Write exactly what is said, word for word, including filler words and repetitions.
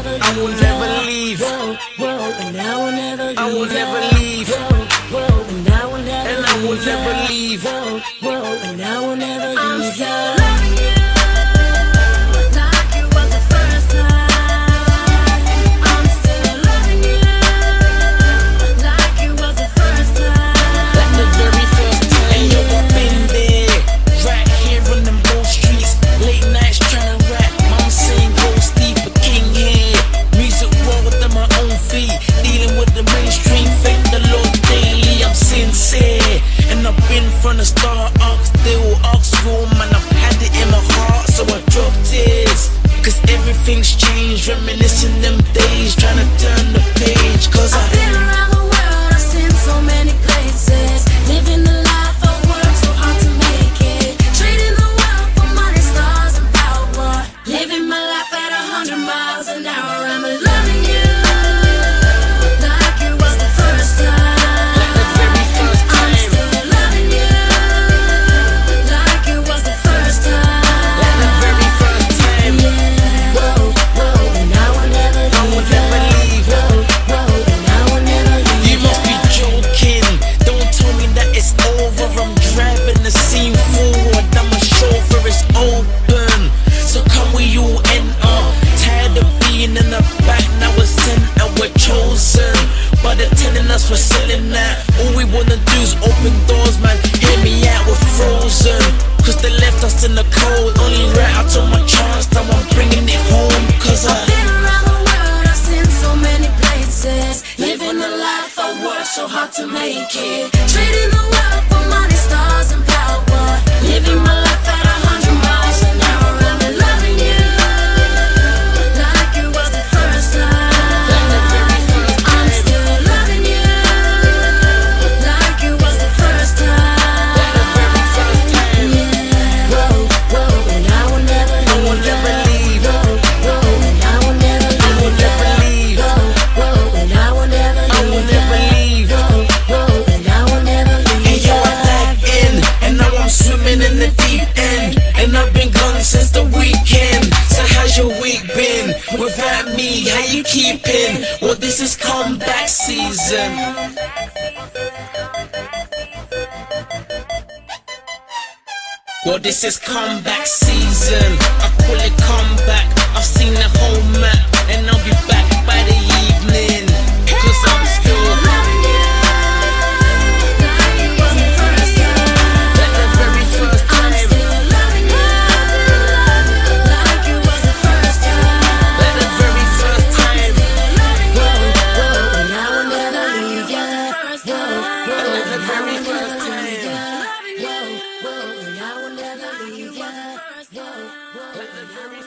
I will never leave. And I will never leave. I will never leave. And I will never And I will never leave. And I will never leave. I'm still loving you like it was the first time. I'm still loving you like it was the first time. Like the very first time. And yo, I've been there, right here on them old streets. Late nights trying to rap. Mom saying go steep, a king here. Music raw on my own feet. Dealing with the mainstream, thank the Lord daily. I'm sincere, and I've been from the start. Still Oxford, man, I've had it in my heart, so I dropped tears. Cause everything's changed, reminiscing them days, trying to turn the page. Cause I've I been around the world, I've seen so many places. Living the life I work so hard to make it. Trading the world for money, stars, and power. Living my life at a hundred miles an hour. I'm loving you like it was the first time. like the very first I'm time. still loving you like it was the first time. Like the very first time. Yeah. Whoa, whoa, and I will never leave. I will never leave. Whoa, whoa, and I will never leave. You must be joking. Don't tell me that it's over. I'm driving the scene forward. I'm a chauffeur, it's open. So come we all enter. Tired of being in the back, now we're center, we're chosen. But they're telling us we're selling that. All we wanna do is open doors, man. Hear me out, we're frozen. Cause they left us in the cold. Only right, I took my chance, now I'm bringing it home. Cause I Been around the world, I've seen so many places. Living the life I work so hard to make it. Trading the world for money, stars, and power. Living my life at a hundred miles an hour. I'm loving you like it was the first time. I'm still loving you like it was the first time. Yeah. Whoa, whoa, and I will never I will leave. never leave. Whoa, and I will never leave. I will never leave. Whoa, and I will never leave. I will never leave. Whoa, and I will never leave. And yo, I dive in, and now I'm swimming in the deep end. And I've been gone since the weekend. So how's your week been? Without me, how you keeping? Well, this is comeback season. Well, this is comeback season. I call it comeback. I've seen the whole map, and I'll be back by the evening. Cause I'm still Loving you like it was the first time. like the very first I'm time. still loving you like it was the first time. Like the very first time. Loving you And I will never leave. first time. Like the very first time. Loving you And I will never leave. first time. Like the very